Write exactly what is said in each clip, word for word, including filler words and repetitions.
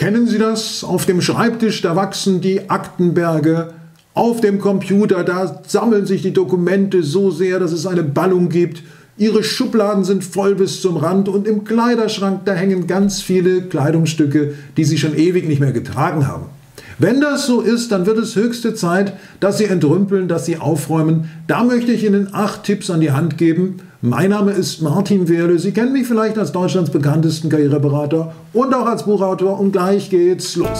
Kennen Sie das? Auf dem Schreibtisch, da wachsen die Aktenberge. Auf dem Computer, da sammeln sich die Dokumente so sehr, dass es eine Ballung gibt. Ihre Schubladen sind voll bis zum Rand und im Kleiderschrank, da hängen ganz viele Kleidungsstücke, die Sie schon ewig nicht mehr getragen haben. Wenn das so ist, dann wird es höchste Zeit, dass Sie entrümpeln, dass Sie aufräumen. Da möchte ich Ihnen acht Tipps an die Hand geben. Mein Name ist Martin Wehrle. Sie kennen mich vielleicht als Deutschlands bekanntesten Karriereberater und auch als Buchautor. Und gleich geht's los.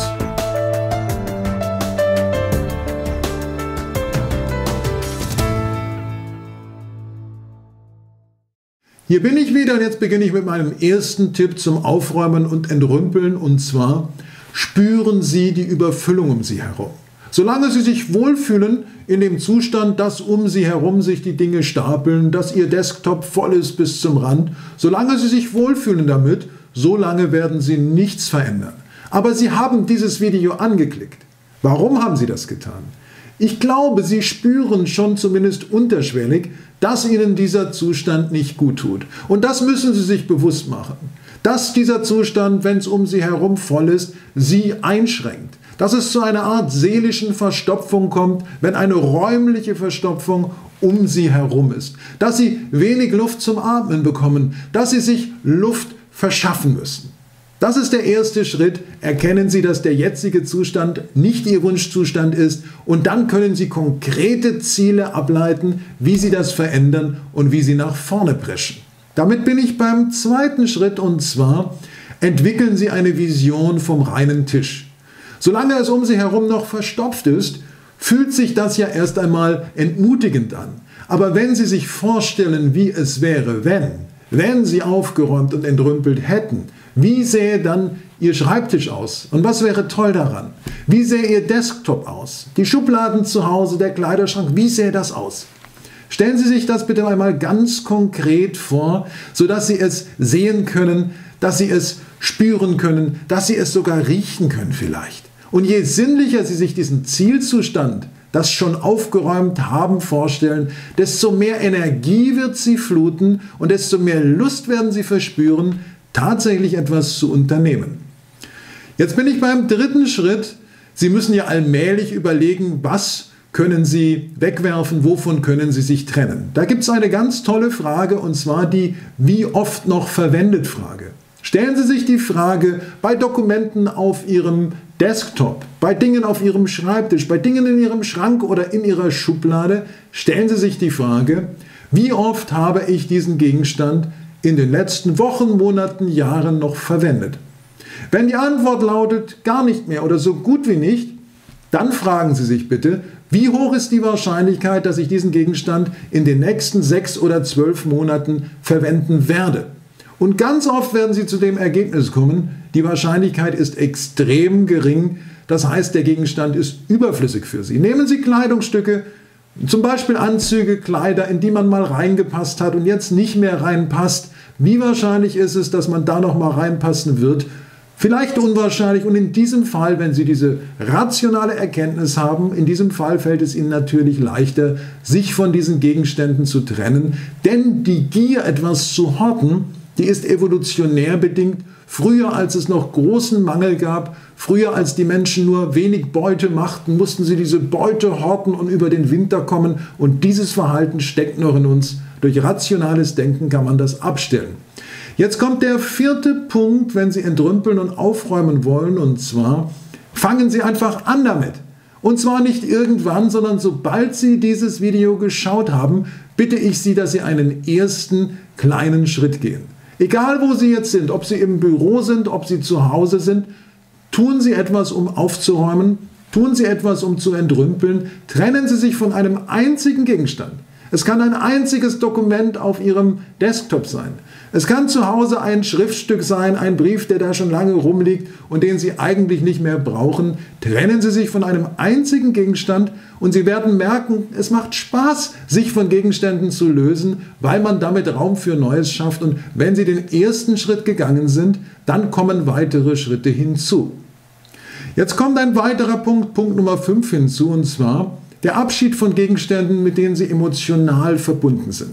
Hier bin ich wieder und jetzt beginne ich mit meinem ersten Tipp zum Aufräumen und Entrümpeln, und zwar: Spüren Sie die Überfüllung um Sie herum. Solange Sie sich wohlfühlen in dem Zustand, dass um Sie herum sich die Dinge stapeln, dass Ihr Desktop voll ist bis zum Rand, solange Sie sich wohlfühlen damit, solange werden Sie nichts verändern. Aber Sie haben dieses Video angeklickt. Warum haben Sie das getan? Ich glaube, Sie spüren schon zumindest unterschwellig, dass Ihnen dieser Zustand nicht gut tut. Und das müssen Sie sich bewusst machen. Dass dieser Zustand, wenn es um Sie herum voll ist, Sie einschränkt. Dass es zu einer Art seelischen Verstopfung kommt, wenn eine räumliche Verstopfung um Sie herum ist. Dass Sie wenig Luft zum Atmen bekommen. Dass Sie sich Luft verschaffen müssen. Das ist der erste Schritt. Erkennen Sie, dass der jetzige Zustand nicht Ihr Wunschzustand ist, und dann können Sie konkrete Ziele ableiten, wie Sie das verändern und wie Sie nach vorne preschen. Damit bin ich beim zweiten Schritt, und zwar: Entwickeln Sie eine Vision vom reinen Tisch. Solange es um Sie herum noch verstopft ist, fühlt sich das ja erst einmal entmutigend an. Aber wenn Sie sich vorstellen, wie es wäre, wenn, wenn Sie aufgeräumt und entrümpelt hätten, wie sähe dann Ihr Schreibtisch aus? Und was wäre toll daran? Wie sähe Ihr Desktop aus? Die Schubladen zu Hause, der Kleiderschrank, wie sähe das aus? Stellen Sie sich das bitte einmal ganz konkret vor, sodass Sie es sehen können, dass Sie es spüren können, dass Sie es sogar riechen können vielleicht. Und je sinnlicher Sie sich diesen Zielzustand, das schon aufgeräumt haben, vorstellen, desto mehr Energie wird Sie fluten und desto mehr Lust werden Sie verspüren, tatsächlich etwas zu unternehmen. Jetzt bin ich beim dritten Schritt. Sie müssen ja allmählich überlegen, was können Sie wegwerfen, wovon können Sie sich trennen. Da gibt es eine ganz tolle Frage, und zwar die "Wie oft noch verwendet" Frage. Stellen Sie sich die Frage bei Dokumenten auf Ihrem Desktop, bei Dingen auf Ihrem Schreibtisch, bei Dingen in Ihrem Schrank oder in Ihrer Schublade, stellen Sie sich die Frage: Wie oft habe ich diesen Gegenstand in den letzten Wochen, Monaten, Jahren noch verwendet? Wenn die Antwort lautet gar nicht mehr oder so gut wie nicht, dann fragen Sie sich bitte: Wie hoch ist die Wahrscheinlichkeit, dass ich diesen Gegenstand in den nächsten sechs oder zwölf Monaten verwenden werde? Und ganz oft werden Sie zu dem Ergebnis kommen: Die Wahrscheinlichkeit ist extrem gering. Das heißt, der Gegenstand ist überflüssig für Sie. Nehmen Sie Kleidungsstücke, zum Beispiel Anzüge, Kleider, in die man mal reingepasst hat und jetzt nicht mehr reinpasst. Wie wahrscheinlich ist es, dass man da noch mal reinpassen wird? Vielleicht unwahrscheinlich. Und in diesem Fall, wenn Sie diese rationale Erkenntnis haben, in diesem Fall fällt es Ihnen natürlich leichter, sich von diesen Gegenständen zu trennen. Denn die Gier, etwas zu horten, die ist evolutionär bedingt. Früher, als es noch großen Mangel gab, früher, als die Menschen nur wenig Beute machten, mussten sie diese Beute horten und über den Winter kommen. Und dieses Verhalten steckt noch in uns. Durch rationales Denken kann man das abstellen. Jetzt kommt der vierte Punkt, wenn Sie entrümpeln und aufräumen wollen, und zwar: Fangen Sie einfach an damit. Und zwar nicht irgendwann, sondern sobald Sie dieses Video geschaut haben, bitte ich Sie, dass Sie einen ersten kleinen Schritt gehen. Egal wo Sie jetzt sind, ob Sie im Büro sind, ob Sie zu Hause sind, tun Sie etwas, um aufzuräumen, tun Sie etwas, um zu entrümpeln, trennen Sie sich von einem einzigen Gegenstand. Es kann ein einziges Dokument auf Ihrem Desktop sein. Es kann zu Hause ein Schriftstück sein, ein Brief, der da schon lange rumliegt und den Sie eigentlich nicht mehr brauchen. Trennen Sie sich von einem einzigen Gegenstand und Sie werden merken, es macht Spaß, sich von Gegenständen zu lösen, weil man damit Raum für Neues schafft. Und wenn Sie den ersten Schritt gegangen sind, dann kommen weitere Schritte hinzu. Jetzt kommt ein weiterer Punkt, Punkt Nummer fünf hinzu, und zwar der Abschied von Gegenständen, mit denen Sie emotional verbunden sind.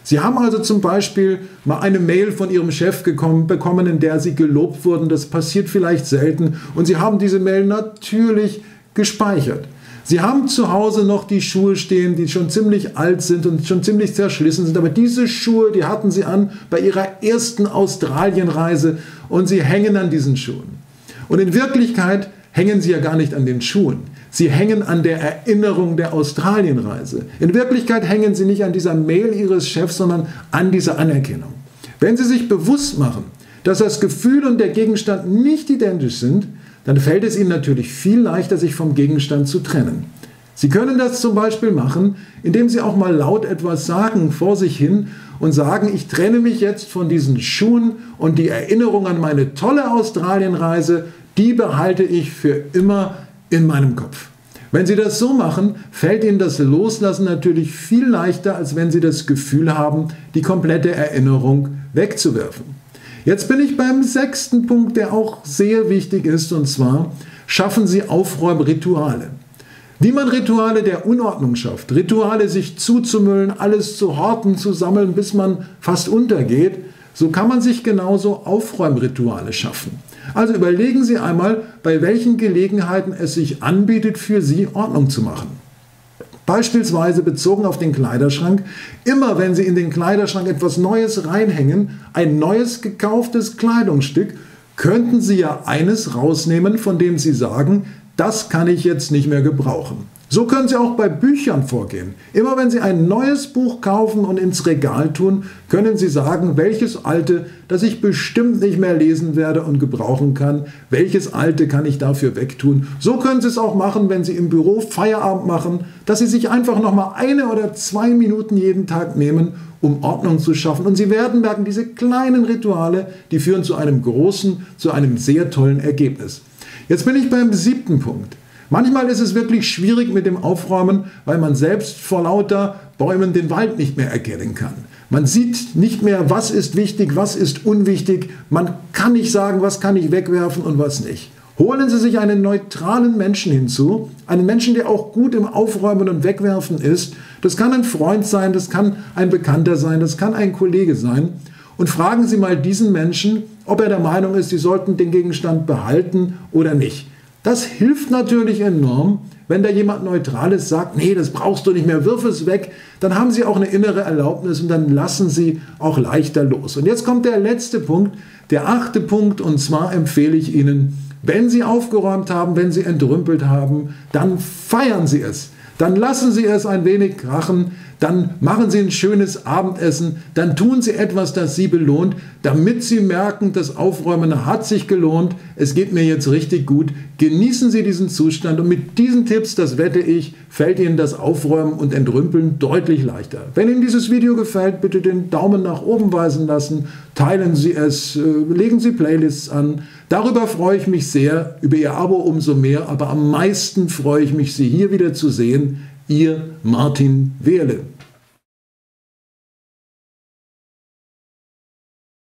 Sie haben also zum Beispiel mal eine Mail von Ihrem Chef gekommen, bekommen, in der Sie gelobt wurden. Das passiert vielleicht selten. Und Sie haben diese Mail natürlich gespeichert. Sie haben zu Hause noch die Schuhe stehen, die schon ziemlich alt sind und schon ziemlich zerschlissen sind. Aber diese Schuhe, die hatten Sie an bei Ihrer ersten Australienreise und Sie hängen an diesen Schuhen. Und in Wirklichkeit hängen Sie ja gar nicht an den Schuhen. Sie hängen an der Erinnerung der Australienreise. In Wirklichkeit hängen Sie nicht an dieser Mail Ihres Chefs, sondern an dieser Anerkennung. Wenn Sie sich bewusst machen, dass das Gefühl und der Gegenstand nicht identisch sind, dann fällt es Ihnen natürlich viel leichter, sich vom Gegenstand zu trennen. Sie können das zum Beispiel machen, indem Sie auch mal laut etwas sagen vor sich hin und sagen, ich trenne mich jetzt von diesen Schuhen und die Erinnerung an meine tolle Australienreise, die behalte ich für immer in meinem Kopf. Wenn Sie das so machen, fällt Ihnen das Loslassen natürlich viel leichter, als wenn Sie das Gefühl haben, die komplette Erinnerung wegzuwerfen. Jetzt bin ich beim sechsten Punkt, der auch sehr wichtig ist, und zwar schaffen Sie Aufräumrituale. Wie man Rituale der Unordnung schafft, Rituale sich zuzumüllen, alles zu horten, zu sammeln, bis man fast untergeht, so kann man sich genauso Aufräumrituale schaffen. Also überlegen Sie einmal, bei welchen Gelegenheiten es sich anbietet, für Sie Ordnung zu machen. Beispielsweise bezogen auf den Kleiderschrank. Immer wenn Sie in den Kleiderschrank etwas Neues reinhängen, ein neues gekauftes Kleidungsstück, könnten Sie ja eines rausnehmen, von dem Sie sagen, das kann ich jetzt nicht mehr gebrauchen. So können Sie auch bei Büchern vorgehen. Immer wenn Sie ein neues Buch kaufen und ins Regal tun, können Sie sagen, welches alte, das ich bestimmt nicht mehr lesen werde und gebrauchen kann, welches alte kann ich dafür wegtun. So können Sie es auch machen, wenn Sie im Büro Feierabend machen, dass Sie sich einfach noch mal eine oder zwei Minuten jeden Tag nehmen, um Ordnung zu schaffen. Und Sie werden merken, diese kleinen Rituale, die führen zu einem großen, zu einem sehr tollen Ergebnis. Jetzt bin ich beim siebten Punkt. Manchmal ist es wirklich schwierig mit dem Aufräumen, weil man selbst vor lauter Bäumen den Wald nicht mehr erkennen kann. Man sieht nicht mehr, was ist wichtig, was ist unwichtig. Man kann nicht sagen, was kann ich wegwerfen und was nicht. Holen Sie sich einen neutralen Menschen hinzu, einen Menschen, der auch gut im Aufräumen und Wegwerfen ist. Das kann ein Freund sein, das kann ein Bekannter sein, das kann ein Kollege sein. Und fragen Sie mal diesen Menschen, ob er der Meinung ist, Sie sollten den Gegenstand behalten oder nicht. Das hilft natürlich enorm, wenn da jemand Neutrales sagt, nee, das brauchst du nicht mehr, wirf es weg. Dann haben Sie auch eine innere Erlaubnis und dann lassen Sie auch leichter los. Und jetzt kommt der letzte Punkt, der achte Punkt, und zwar empfehle ich Ihnen, wenn Sie aufgeräumt haben, wenn Sie entrümpelt haben, dann feiern Sie es. Dann lassen Sie es ein wenig krachen, dann machen Sie ein schönes Abendessen, dann tun Sie etwas, das Sie belohnt, damit Sie merken, das Aufräumen hat sich gelohnt, es geht mir jetzt richtig gut. Genießen Sie diesen Zustand und mit diesen Tipps, das wette ich, fällt Ihnen das Aufräumen und Entrümpeln deutlich leichter. Wenn Ihnen dieses Video gefällt, bitte den Daumen nach oben weisen lassen, teilen Sie es, legen Sie Playlists an. Darüber freue ich mich sehr, über Ihr Abo umso mehr, aber am meisten freue ich mich, Sie hier wieder zu sehen. Ihr Martin Wehrle.